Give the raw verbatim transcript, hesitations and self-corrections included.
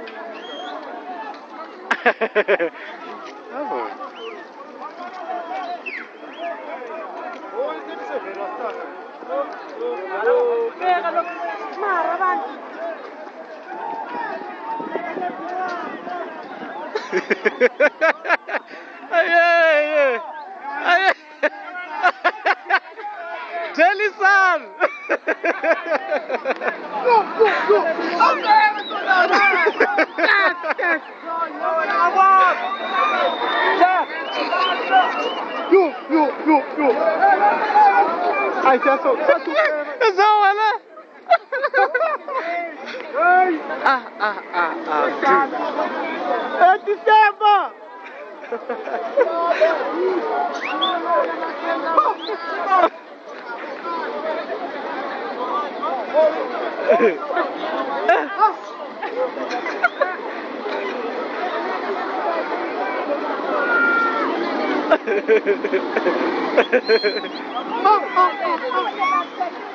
Oh. Ay, ay, ay. Ay, ay. Jelly son! Go, go, go! Yo, yo, yo, yo! Ay, se asó, se asó. Eso, wala. Ah, ah, ah, ah, dude. É de samba! Oh, oh, oh, oh.